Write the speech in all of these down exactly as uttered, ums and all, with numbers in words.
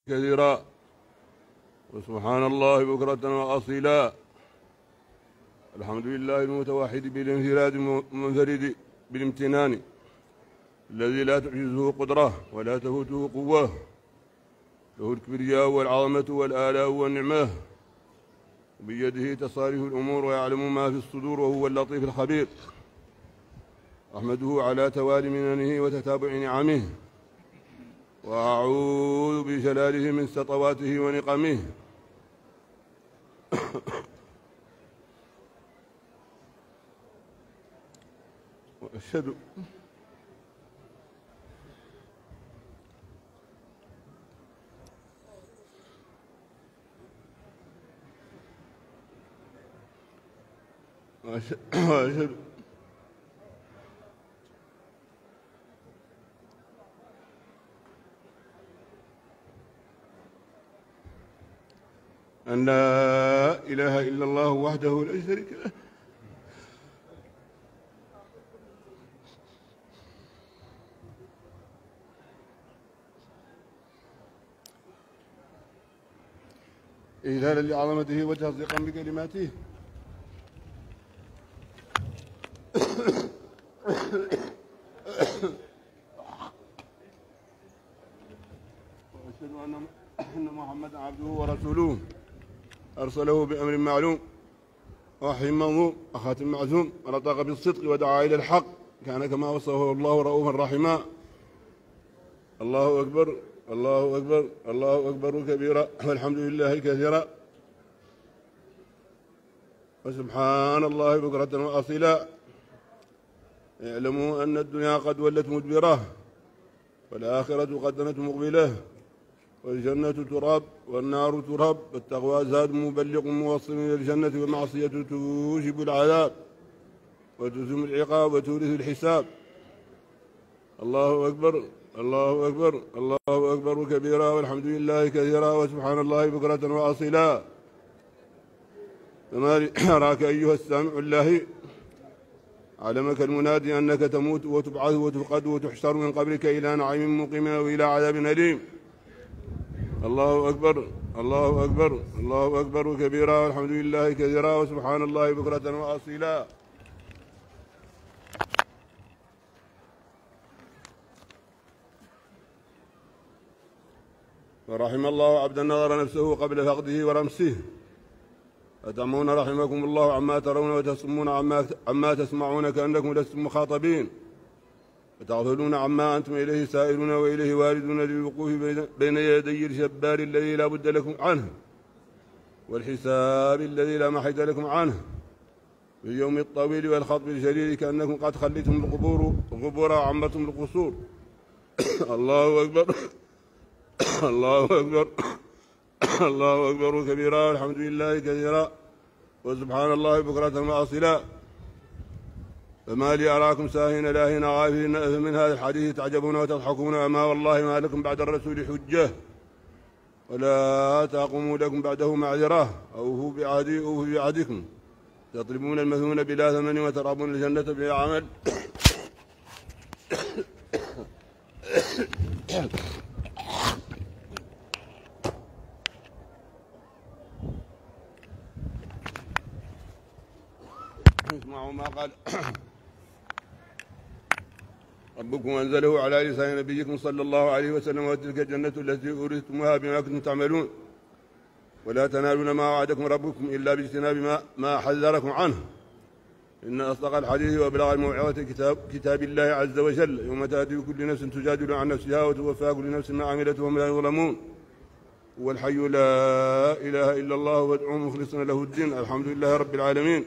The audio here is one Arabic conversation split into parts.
كثيرا وسبحان الله بكرة وأصيلا. الحمد لله المتوحد بالانفراد المنفرد بالامتنان الذي لا تعجزه قدرة ولا تفوته قوة، له الكبرياء والعظمة والآلاء والنعمة، بيده تصاريف الأمور ويعلم ما في الصدور وهو اللطيف الخبير. أحمده على توالي مننه وتتابع نعمه، وأعوذ بجلاله من سطواته ونقمه. وأشهد وأشهد أن لا إله إلا الله وحده لا شريك له إجلالا لعظمته وتصديقا بكلماته. وأشهد أن محمدا عبده ورسوله أرسله بأمر معلوم وحي موضوع وخاتم معزوم، ونطق بالصدق ودعا إلى الحق، كان كما وصفه الله رؤوفا رحيما. الله أكبر الله أكبر الله أكبر كبيرا، والحمد لله كثيرا، وسبحان الله بكرة وأصيلا. اعلموا أن الدنيا قد ولت مدبرة، والآخرة قد دنت مقبلة، والجنة تراب والنار تراب، والتقوى زاد مبلغ موصل إلى الجنة، والمعصية توجب العذاب وتزم العقاب وتورث الحساب. الله أكبر الله أكبر الله أكبر كبيرا، والحمد لله كثيرا، وسبحان الله بكرة وأصيلا. فما أراك أيها السامع الله، علمك المنادي أنك تموت وتبعث وتفقد وتحشر من قبرك إلى نعيم مقيم وإلى عذاب أليم. الله أكبر الله أكبر الله أكبر كبيرا، والحمد لله كثيرا، وسبحان الله بكرة وأصيلا. ورحم الله عبدا نظر نفسه قبل فقده ورمسه. أتعمون رحمكم الله عما ترون وتصمون عما, عما تسمعون كأنكم لستم مخاطبين، وتغفلون عما أنتم إليه سائلون وإليه واردون للوقوف بين يدي الجبار الذي لا بد لكم عنه، والحساب الذي لا محيد لكم عنه، في اليوم الطويل والخطب الجليل، كأنكم قد خليتم القبور القبور وعمرتم القصور. الله أكبر الله أكبر الله أكبر كبيرا، والحمد لله كثيرا، وسبحان الله بكرة وأصيلا. فما لي أراكم ساهين لاهين غافلين من هذا الحديث تعجبون وتضحكون، أما والله ما لكم بعد الرسول حجة، ولا تقوموا لكم بعده معذرة. أوفوا بعهدي أوفوا بعهدكم، تطلبون المثون بلا ثمن وترغبون الجنة بلا عمل. اسمعوا ما قال ربكم أنزله على لسان نبيكم صلى الله عليه وسلم، وتلك الجنة التي أورثتموها بما كنتم تعملون، ولا تنالون ما وعدكم ربكم إلا باجتناب ما, ما حذركم عنه. إن أصدق الحديث وأبلغ الموعظة كتاب, كتاب الله عز وجل، يوم تأتي كل نفس تجادل عن نفسها وتوفى كل نفس ما عملت وهم لا يظلمون. هو الحي لا إله إلا الله، وادعوه مخلصين له الدين، الحمد لله رب العالمين.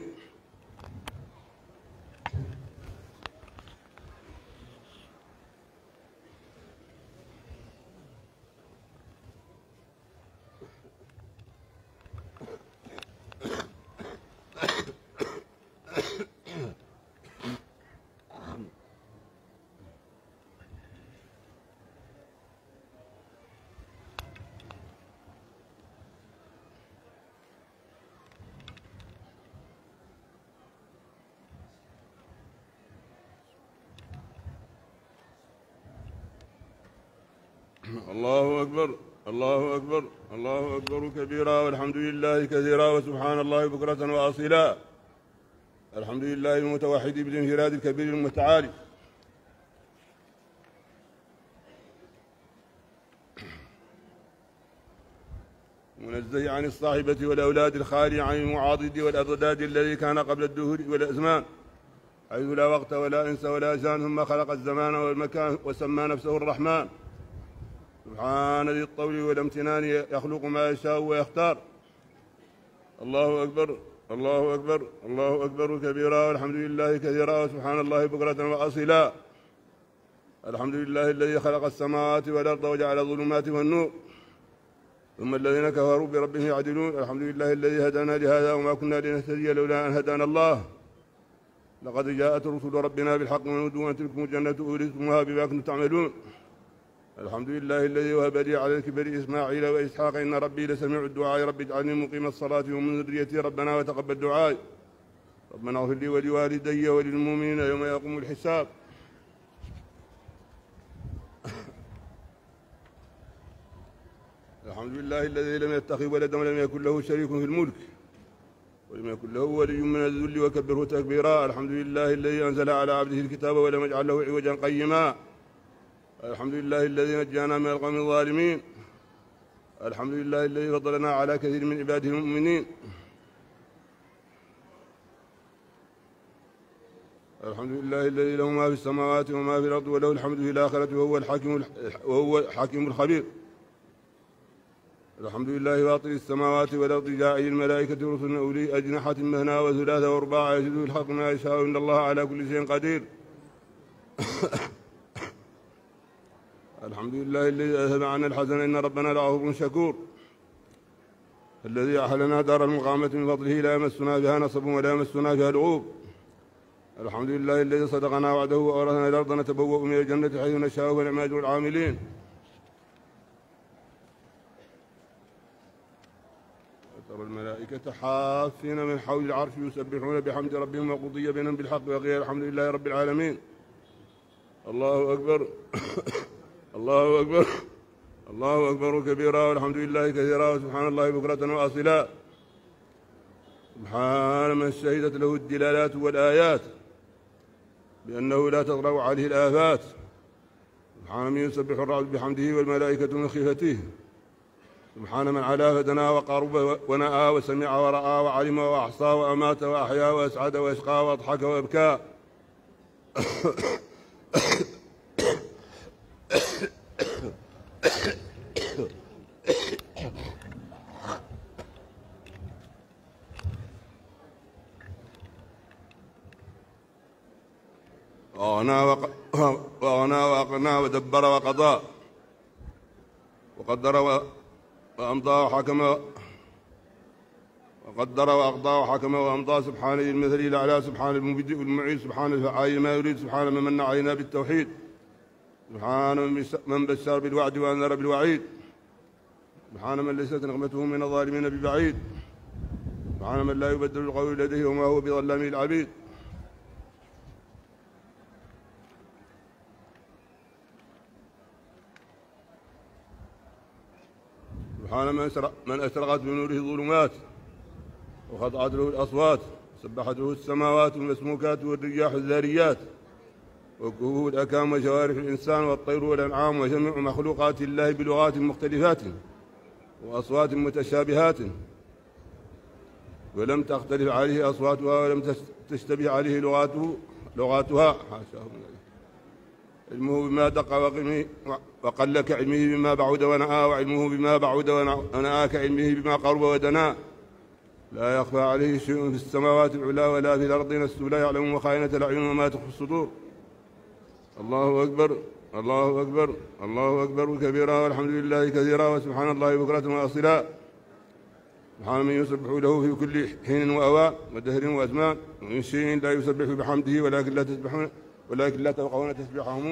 الله أكبر الله أكبر الله أكبر كبيرا والحمد لله كثيرا وسبحان الله بكرة وأصيلا. الحمد لله المتوحد بالانفراد الكبير المتعالي، منزه عن الصاحبة والأولاد، الخالي عن المعاضد والأضداد الذي كان قبل الدهور والأزمان، حيث لا وقت ولا إنس ولا جان، ثم خلق الزمان والمكان وسمى نفسه الرحمن. سبحان ذي الطول والامتنان، يخلق ما يشاء ويختار. الله أكبر الله أكبر الله أكبر كبيرا والحمد لله كثيرا وسبحان الله بكرة وأصيلا. الحمد لله الذي خلق السماوات والأرض وجعل الظلمات والنور، ثم الذين كفروا بربهم يعدلون. الحمد لله الذي هدانا لهذا وما كنا لنهتدي لولا أن هدانا الله. لقد جاءت رسل ربنا بالحق ونودوا أن تلكم الجنة أورثتموها بما كنتم تعملون. الحمد لله الذي وهب لي على الكبر إسماعيل وإسحاق إن ربي لسميع الدعاء. رب اجعلني مقيم الصلاة ومن ذريتي ربنا وتقبل دعائي. ربنا اغفر لي ولوالدي وللمؤمنين يوم يقوم الحساب. الحمد لله الذي لم يتخذ ولدا ولم يكن له شريك في الملك ولم يكن له ولي من الذل وكبره تكبيرا. الحمد لله الذي أنزل على عبده الكتاب ولم يجعل له عوجا قيما. الحمد لله الذي نجانا من القوم الظالمين. الحمد لله الذي فضلنا على كثير من عباده المؤمنين. الحمد لله الذي له ما في السماوات وما في الأرض وله الحمد في الآخرة وهو الحكيم وهو الحكيم الخبير. الحمد لله فاطر السماوات والأرض جاعل الملائكة رسلا أولي أجنحة مثنى وثلاث ورباع يزيد الحق ما يشاء إن الله على كل شيء قدير. الحمد لله الذي أذهب عنا الحزن إن ربنا لغفور شكور. الذي أحلنا دار المقامة من فضله لا يمسنا بها نصب ولا يمسنا بها لغوب. الحمد لله الذي صدقنا وعده وأورثنا الأرض نتبوأ من الجنة حيث نشاء ونعم أجر العاملين. ترى الملائكة حافين من حول العرش يسبحون بحمد ربهم وقضي بينهم بالحق وقيل الحمد لله رب العالمين. الله أكبر الله أكبر الله أكبر كبيرا والحمد لله كثيرا وسبحان الله بكرة وأصيلا. سبحان من شهدت له الدلالات والآيات بأنه لا تطرأ عليه الآفات. سبحان من يسبح الرعد بحمده والملائكة من خيفته. سبحان من علا فدنا وقارب ونأى وسمع ورأى وعلم وأحصى وأمات وأحيا وأسعد وأشقى وأضحك وأبكى. وأغنى وأقنى ودبر وقضى وقدر وأمضى وحكم وقدر وأقضى وحكم وأمضى. سبحان ذي المثل الأعلى. سبحان المبدئ والمعيد. سبحان الفعال ما يريد. سبحان من من علينا بالتوحيد. سبحان من بشر بالوعد وأنذر بالوعيد. سبحان من ليست نقمته من الظالمين ببعيد. سبحان من لا يبدل القول لديه وما هو بظلام العبيد. سبحان من أشرقت بنوره الظلمات وخضعت له الأصوات. سبحت له السماوات المسموكات والرياح الذاريات وكهوف الأكام وجوارح الإنسان والطير والأنعام وجميع مخلوقات الله بلغات مختلفات وأصوات متشابهات ولم تختلف عليه أصواتها ولم تشتبه عليه لغاته لغاتها. حاشاه علمه بما دق وقل كعلمه بما بعد ونأى وعلمه بما بعد ونأى كعلمه بما قرب ودنا. لا يخفى عليه شيء في السماوات العلى ولا في الأرض السفلى يعلم مخائنة الأعين وما تخفي الصدور. الله أكبر الله أكبر الله أكبر كبيرا والحمد لله كثيرا وسبحان الله بكرة وأصيلا. سبحان من يسبح له في كل حين وأوان ودهر وأزمان ومن شيء لا يسبح بحمده ولكن لا تسبحون ولكن لا تفقهون تسبيحهم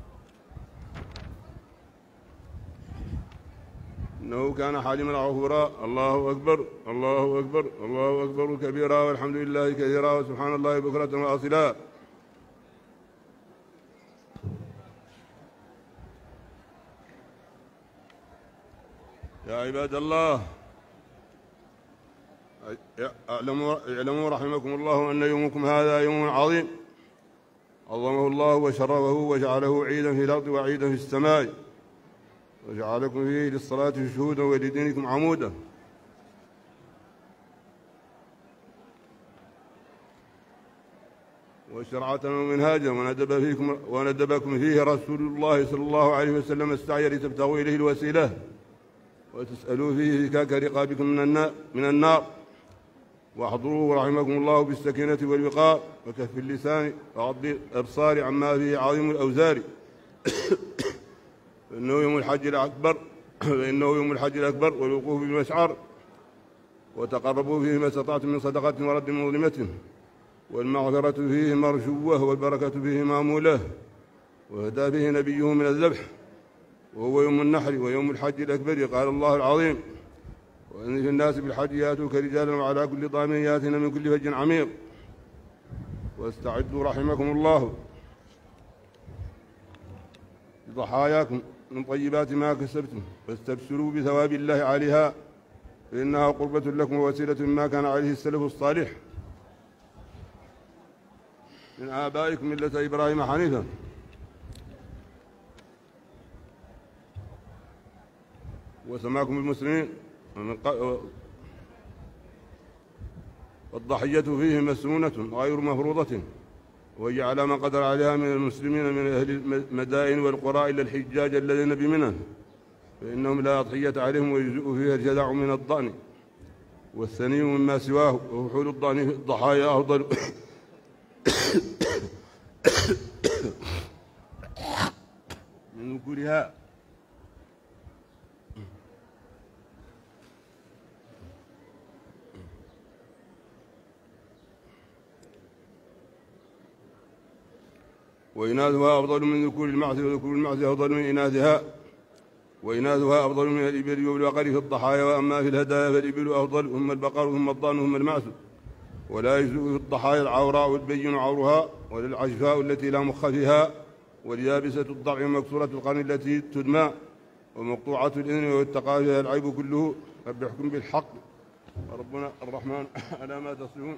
إنه كان حليما غفورا. الله أكبر الله أكبر الله أكبر كبيرا والحمد لله كثيرا وسبحان الله بكرة وأصيلا. يا عباد الله، اعلموا اعلموا رحمكم الله أن يومكم هذا يوم عظيم عظمه الله وشرفه وجعله عيدا في الأرض وعيدا في السماء، وجعلكم فيه للصلاة شهودا ولدينكم عمودا. وشرعة ومنهاجا، وندب فيكم وندبكم فيه رسول الله صلى الله عليه وسلم السعي لتبتغوا إليه الوسيلة وتسألوا فيه فكاك رقابكم من النار. واحضروه رحمكم الله بالسكينة والوقار وكف اللسان وغض الأبصار عما فيه عظيم الأوزار. فإنه يوم الحج الأكبر فإنه يوم الحج الأكبر والوقوف بالمشعر، وتقربوا فيه ما استطعتم من صدقة ورد مظلمة، والمغفرة فيه مرجوة والبركة فيه مامولة، وهدى فيه نبيه من الذبح، وهو يوم النحر ويوم الحج الأكبر. قال الله العظيم: وأن في الناس بالحج يأتوك رجالا وعلى كل ضامن يأتين من كل فج عميق. واستعدوا رحمكم الله لضحاياكم من طيبات ما كسبتم، واستبشروا بثواب الله عليها، فإنها قربة لكم ووسيلة ما كان عليه السلف الصالح من آبائكم ملة إبراهيم حنيفا. وسماكم المسلمين والضحية فيه مسنونة غير مفروضة، وهي على ما قدر عليها من المسلمين من أهل المدائن والقرى إلا الحجاج الذين بمنى، فإنهم لا أضحية عليهم ويجزئ فيها الجذع من الضأن والثني مما سواه، وفحول الضأن في الضحايا أفضل من ذكورها. وإناثها أفضل من ذكور المعز، وذكور المعز أفضل من إناثها، وإناثها أفضل من الإبل والبقر في الضحايا. وأما في الهدايا فالإبل أفضل، ثم البقر ثم الضأن ثم المعز. ولا يجزئ في الضحايا العوراء والبين عورها، ولا العجفاء التي لا مخ فيها، واليابسة الضرع ومكسورة القرن التي تدمى، ومقطوعة الإذن والتقى فيها العيب كله. ربحكم بالحق ربنا الرحمن على ما تصفون.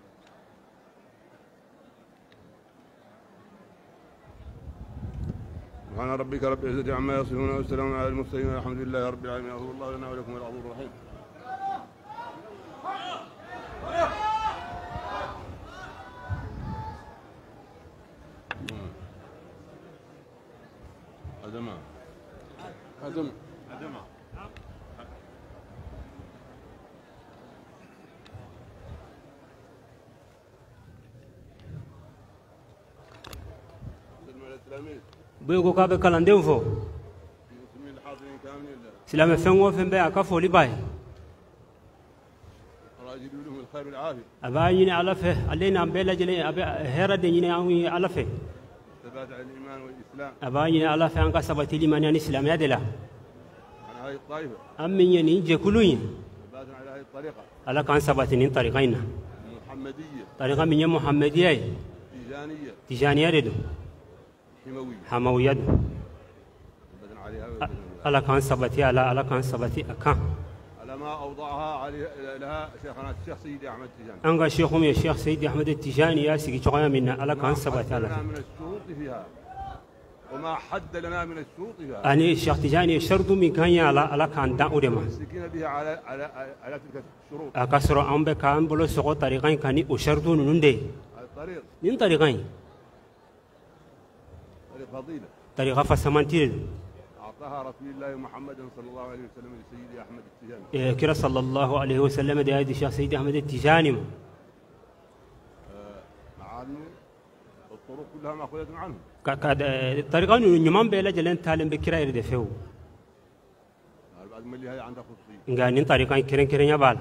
سبحان ربك رب العزة عما يصفون والسلام على المرسلين والحمد لله رب العالمين. أغفر الله لنا ولكم والغفور الرحيم. أدمى أدمى أدمى بيقول كابي كلانديو فو سلام فنو فن بيع كفو لباي راجل لهم الخير والعافية. أبايني على فه علينا عم بيلا جلي أبي هيرد يني عمي على فه ثبات على الإيمان والإسلام. أبايني على فه أنك سبت الإيمان يعني الإسلام يا دلا. على هذه الطائفة. أمين يعني جكلوين. ثبات على هذه الطريقة. على كان سبتين طريقين. محمدية. طريقة من يوم محمدية. تيجانية. تيجانية ردو. حموية. حموية. على كان سبتي على على كان سبتي أكان. على ما أوضعها على لها شيخنا الشيخ سيدي أحمد التيجاني. أنقى شيخهم يا شيخ سيدي أحمد التيجاني يا سيدي شقيا منا على كان سبتي على. من الشروط فيها. وما حد لنا من الشروط فيها. أنا الشيخ تيجاني شرط من كان على على كان داودما. مسكين بها على على على تلك الشروط. أكسر أم بكان بلو سقط طريقين كاني وشرطون نندي. الطريق. من طريقين. طريق فضيلة. طريقة فسمانتير. أعطاها رسول الله محمد صلى الله عليه وسلم لسيدي أحمد التيجاني. كرا صلى الله عليه وسلم ده هذا الشيخ سيدي أحمد التيجاني. مع أنه الطرق كلها مأخوذة عنه. كاد الطريقة إنه نجمان بيلا جلنا تعلم بكرا يرد فيه. بعد ما اللي هي عندها خصوصية. قاعدين طريقين كرين كرين يبال.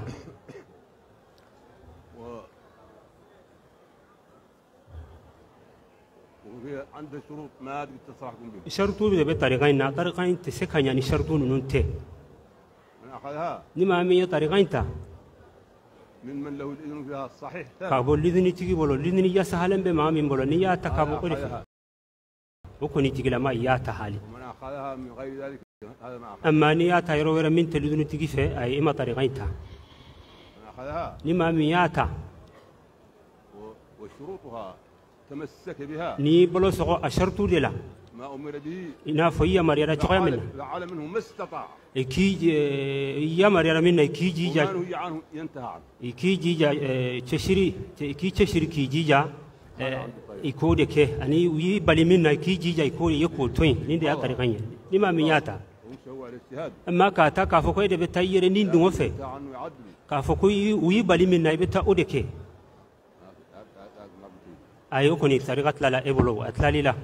وفي عنده شروط ما أدري تصرحكم به. شرطون ده بطريقين طريقين تسكن يعني شرطون ننتهي. من أخذها. نما مية طريقين تا. من من له الإذن فيها الصحيح. كابول لذني تيجي بولو لذني يا سهلا بما من بولو نيا تكابو قريف. وكوني تيجي لما يا تحالي. ومن أخذها من غير ذلك. هذا ما أما نياتا يروي من تلدون تجيفه أي إما طريقينها أخذها لما مياتا وشروطها تمسك بها ني بلوس أشرتو للا ما أمر به إنا فيا مريرة تقيا منها فعل منه ما استطاع كي يا مريرة منها كي جيجا وما نهي عنه ينتهى عنه كي جيجا تشري كي تشري كي جيجا يكود كه أني وي بالي منها كي جيجا يكود يكود توين لين طريقين لما مياتا أما كاتا كافوكو يد بتاير نين دوفه كافوكو وي بالي منها بتا أودكه أيوة كوني طريقة لا لا إبلو أتلالي لا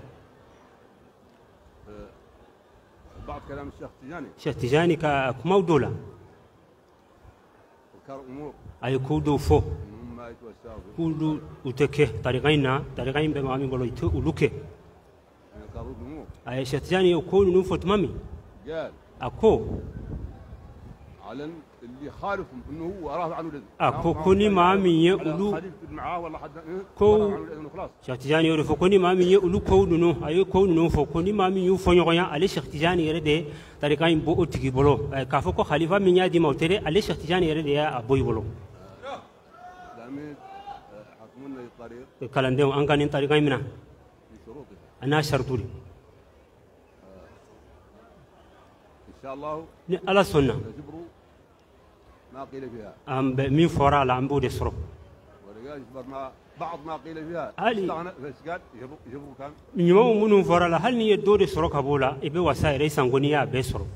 بعض كلام الشيخ تجاني الشيخ تجاني كمودولا وكار أمور أي كودو فو ما يتوسعوا كودو وتكه طريقينا طريقين بما أمي بلو يتو ولوكه يعني كار أمور أي الشيخ تجاني يكون نوفت مامي قال أكو على اللي خالفهم إنه هو وراه عنه لذن أكو كوني مامي يقولوا خليفة معاه ولا حد كو خلاص الشيخ تجاني يقول فكوني مامي يقولوا كودو أي كودو فكوني مامي يفنيقيا على الشيخ تجاني يرد طريقين بو تجي بلو كافوكو خليفة من يدي موتري على الشيخ تجاني يرد يا أبوي بلو لامين حكمنا الطريق كلام ده أنكر إن طريقين منها بشروطه أنا شرطولي إن شاء الله على السنة نجبروا ما قيل فيها أم مين فورا على عم بود يسرو ورجال يجبر ما بعض ما قيل فيها علي. استغنى بس قال يجبروا يجبروا كان نيمو منو فورا لا هل ني دور يسرو كابولا إبي وسائر يسانغونيا بيسرو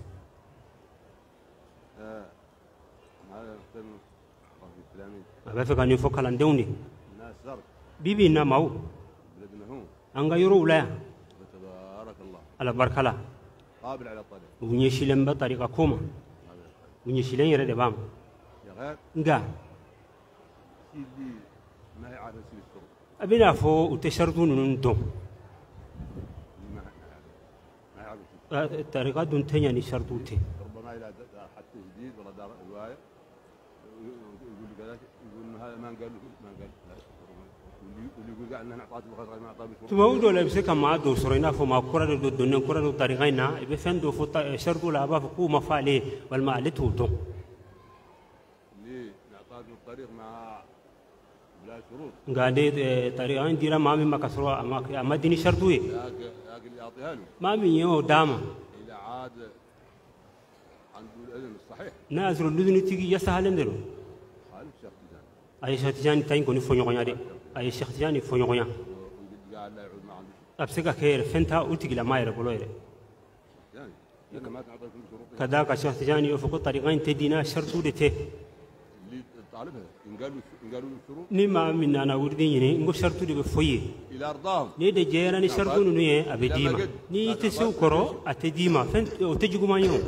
آه، هذا فيلم الله الإسلامي أبى فكان يفكر عن دوني الناس زرق بيبي نامو بلدنا هون أنغا يرو لا تبارك الله على بركلا قابل على الطريق ونيشيلن بطريقة كوما ونيشيلن يرد بام يا غير نجا سيدي ما يعرف يسوي السرور أبينا فو وتشردون نندم ما ما يعرف يسوي. الطريقة دون تانية نشردوته ربما إلى حتى جديد ولا دار رواية يقول كذا يقول إنه هذا ما قال ما قال واللي يقول قال إنه أعطاه بخاطر ما أعطاه بشروط تما ودو لبسه كما دو سرينا فما كرة دو دون كرة دو طريقينا يبي فين دو فوت شردو لعبا فكو مفعله والمعلته دو اللي نعطاه بالطريق مع بلا شروط قاعد طريقين ديرا ما من مكسروا أما أما ديني شرطوي لكن لكن اللي يعطيها له ما من يو داما إذا عاد عنده الأذن الصحيح نازل اللذن تيجي يسهل ندرو خالف شيخ تجان أي شيخ تجاني تاين كوني فنيقيا دي أي شيخ تجاني فنيقيا ويقول قاعد لا يعود ما عنده أبسكا خير فنتا أوتيك لما يربلو يري يعني إذا ما تعطيه كل شروط كذاك شيخ تجاني يفكو طريقين تدينا شرطو دي تي اللي طالبها إن قالوا إن قالوا له الشروط نما من أنا وردين يني نقول شرطو دي بفويه إلى أرضاهم ني دي جيراني شرطو نويه أبي ديما ني تسو كرو أتديما فنت وتجيكو ما يوم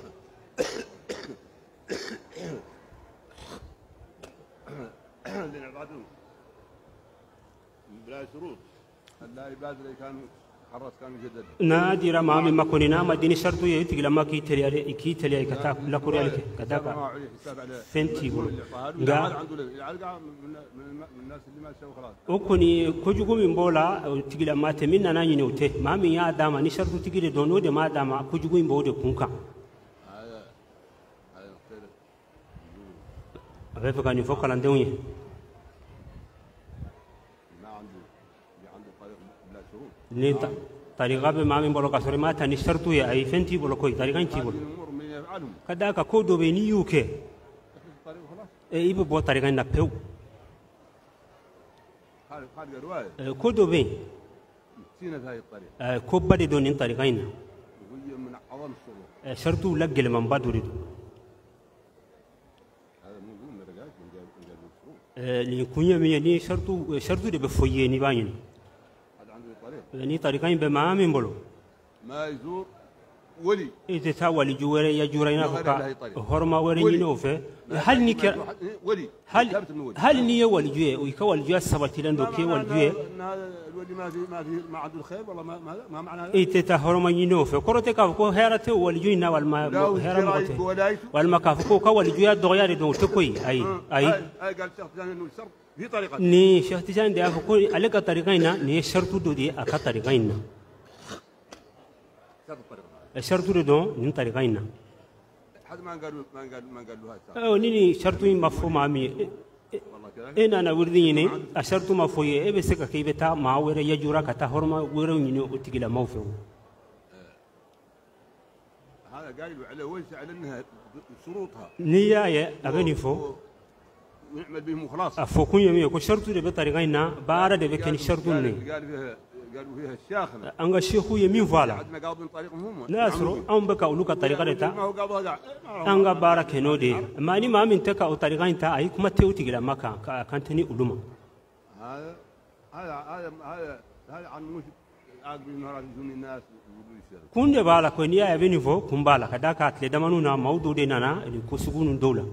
اللي نعطاتهم بلا شروط لا عباد اللي كانوا حرس كانوا يجدد نادي رما من مكوني نام ديني شرطو يتيك لما كي تري كي تري كتاك لا كوريا لك كتاك فنتي بقول عنده العلقة من من الناس اللي ما سووا خلاص okuni kojugu min bola tigila mate min nana nyine ute mami ya dama ni shartu tigile dono de ma dama kojugu min bode kunka هذا هذا مختلف abe faka ni fokala ndewye ما عنده اللي عنده طريق بلا شروط ni tariqa be mami bolo kasore mata ni shartu ya ay fenti bolo koy tariqa inti bolo هذه الأمور من يفعلهم kadaka ko do be ni yuke الطريق خلاص e ibe bo tariqa na pew خارج خارج رواية ko do be سينا في هذه الطريق ko bade do ni tariqa ina وهي من أعظم الشروط shartu lagel man baduri هذا مو من الرجال من جاب من جاب الشروط li kunya mi ni shartu shartu de be foye ni banyin هذا عنده طريق ni tariqa be mami bolo ما يزور ولي ite ta wali juwere ya jurayna faka horma were ni no fe hal ni ke ولي هل ثابت إنه ولي هل نية والجوية ويكوال الجوية سبتي لندو كي والجوية ان هذا الولي ما في ما في ما عنده الخير والله ما ما, ما معنى هذا إيه تتهور ما ينوف كرة كافكو هيرته والجوية نا والما هيرته والما كافكو كوالجوية دغيار دون تكوي أي أي أي قال شيخ تجان إنه الشرط في طريقة ني شيخ تجان ده أفكو عليك طريقينا ني شرط دودي أكا طريقينا شرط الطريقة شرط دون نين طريقين حد ما قالوا ما قالوا ما قالوا هذا او نيني شرط مفهوم عامي والله كذا إن أنا ورديني أشرت ما فوي إيه بس كي بتا ما ورا يجورا كتا هرما ورا ينو وتقيل ما فيه هذا قالوا على وجه على أنها شروطها نيا أبني فو ونعمل بهم خلاص أفوكون يومي كل شرط اللي بطريقنا بارا ده بكن شرطوني قال فيها قالوا فيها الشاخنة أنغا شيخو يمين فوالا عندنا قاضي طريقهم هم ناسرو أم بكا أولوكا طريقة ما تا هو قاضي أنغا بارا كنودي ما ني ما من تكا أو طريقين تا أي كم تيو تقيل ما كان كانتني علوما هذا هذا هذا هذا هذا عن مش عقب النهار يجون الناس كون ده بالا كون يا أبني فو كون بالا كذا كاتل دمانو نا موضوع ده نانا اللي كوسبون دولة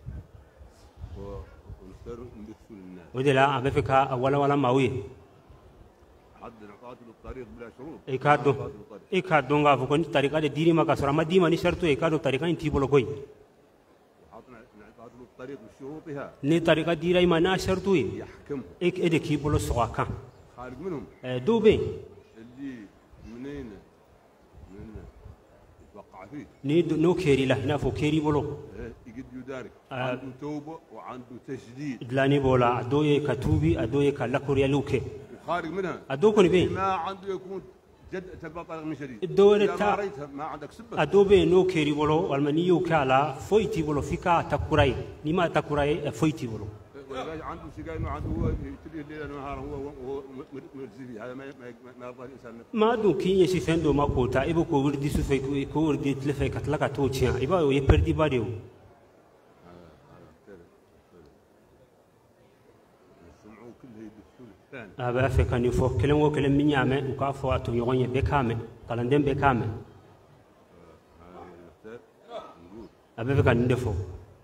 وده لا أبى فيك ولا ولا ماوي حد نقاط الطريق بلا شروط إيكادو إيكادو غا فكون طريقة ديري ما كسر ما دي ما نشرتو إيكادو طريقة إنتي بلو كوي حطنا نقاط الطريق بشروطها ني طريقة ديري ما نشرتو يحكم إيك إدي كي بلو سواكا خارج منهم دوبي اللي منين من يتوقع فيه ني نو كيري لا هنا فو كيري بلو يقد يدارك عنده توبة وعنده تجديد دلاني بولا أدوي كتوبي أدوي كلاكوريا لوكي خارج منها أدوكني بين ما عنده يكون جد تبقى طريق من شديد الدولة تا تا ما عندك سبب أدوبي نو كيري بلو والمنيو كالا فويتي بلو فيكا تكوراي نما تكوراي فويتي بلو عنده سجاي ما عنده هو يتري الليل نهار هو هو مرزفي هذا ما ما يرضى الانسان ما دون كي يشي فندو ما كوتا إبو كوردي سوفي كوردي تلفي كتلكا توتشيا إبو يبردي باريو أبا أفكا نفو كلام وكلام من يامه وكافو أتو يغني بكامه كلاندين بكامه أبا أفكا ندفو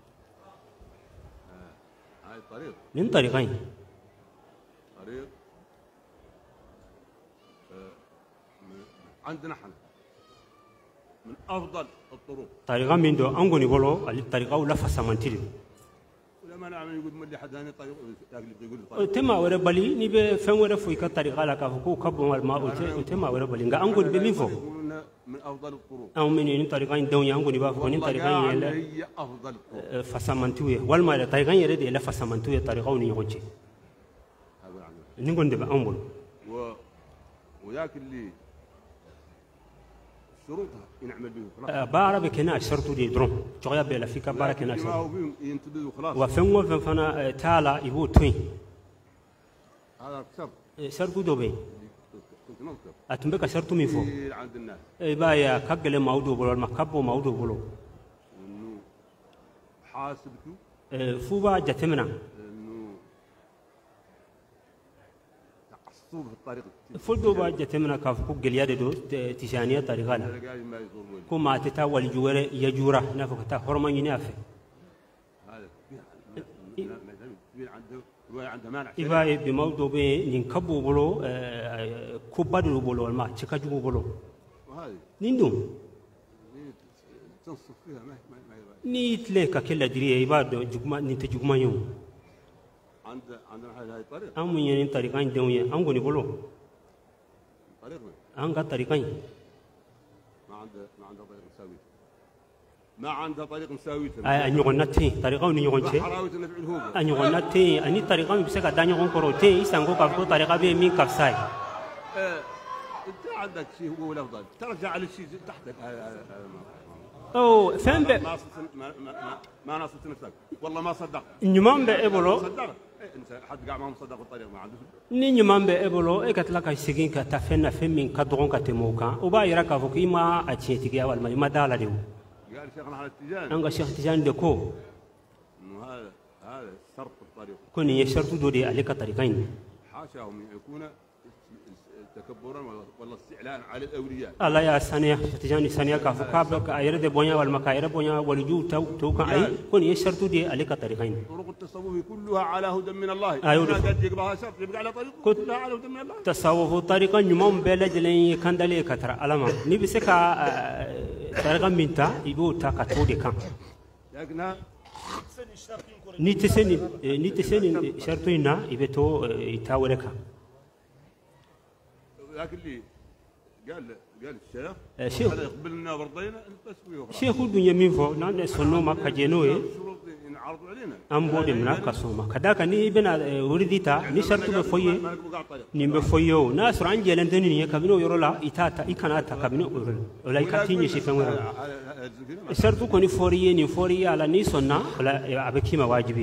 هاي طريق من طريقين طريق عندنا احنا من أفضل الطرق طريقة من دو أنغوني بولو الطريقة ولا فسامنتيري ما نعمل يقول ملي حد هاني طريق يقول طريق تما ورا بالي نبي فهم ورا فوي كطريقة لك فكو كبو الماء وتما ورا بالي نغا أنغوني بمين فو من أفضل الطرق أو من ين طريقين دنيا أنغوني بافو نين طريقين يلا هي أفضل الطرق فسامنتوي والما طريقين يرد يلا فسامنتوي طريقة وني يغني هذا عنده نقول دبا أنغول و وياك اللي شروطها ينعمل به بارا بكنا شرطو دي درون جويا بلا فيك بارا كنا ما شرط هو بهم ينتبهوا خلاص وفن وفن فنا تالا يبو توين هذا شرط شرطو دوبي كنت نذكر أتمبك شرطو مين فوق عند الناس بايا كقل موضوع بلو ما كبو موضوع بلو انه حاسبته فوبا جتمنا انه تعصب في الطريق فلدو با جتمنا كافكو قليادة دو تشانية طريقة لا كما تتاول جورة يجورة نافك تا هرمان ينافع هذا عنده رواية عنده مانع إبا بموضوع بين ينكبوا بلو كوبادو بلو الماء تكاجو بلو وهذه نيندو تنصف فيها ما ما نيت لك كلا دريه إبا جمع نيت جمع يوم عند عندنا هاي الطريق أم يعني طريقين دوية أم قولي بلو طريق أم قط طريقين ما عنده ما عنده طريق مساوي ما عنده طريق مساوي أن يغنتي طريقة وني يغنتي حراوي النبي الهوبة أن يغنتي أني طريقة بيسك داني يغن كروتي يسانقو كافكو طريقة بين مين كافساي أنت عندك شيء هو الأفضل ترجع على الشيء تحتك هذا أو فهم ب ما ما ما ما نصت نفسك والله ما صدق نيمان بإبلو صدق انت حد قاعد ما مصدق الطريق ما عنده ni nyuman be ebolo e katla ka sigin ka ta fenna femmin ka dogon ka temoka o ba yira ka fo ki ma a ce tigi wal ma ma dala dew قال شيخنا على التجان an ga sheikh tijan de ko انه هذا هذا شرط الطريق ko ni shartu do de alika tariqain حاشا من يكون تكبرا ولا استعلاء على الاولياء الله يا سانيا تجاني سانيا ka fo ka ba ka yira de bonya wal ma ka yira bonya wal ju taw to ka ai ko ni shartu de alika tariqain طرق التصوف كلها على هدى من الله أيوة. قد يقبها شرط يبقى على طريق كنت- كلها على هدى من الله tasawufu tariqa ñumam be lajelen kandale katara alama ni bi se ka tariqa minta ibo ta ka to de kan لكنها ni teseni ni teseni shartu ina ibe to ita wore kan لكن اللي قال قال الشيخ الشيخ هذا يقبل لنا برضينا بس ويخرج شيخ الدنيا مين فو نان سنو ما كجنوي شروط ينعرضوا علينا am bode mna kasoma kadaka ni bena wuridita ni shartu be foye ni be foyo na sura anje lanteni ni kabino yorola itata ikanata kabino yorola ola ikatinye shifenwera shartu ko ni foriye ni foriye ala ni sonna ola abekima wajibi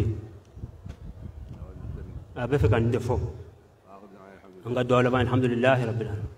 abe fe kan defo anga dawla ba alhamdulillah rabbil alamin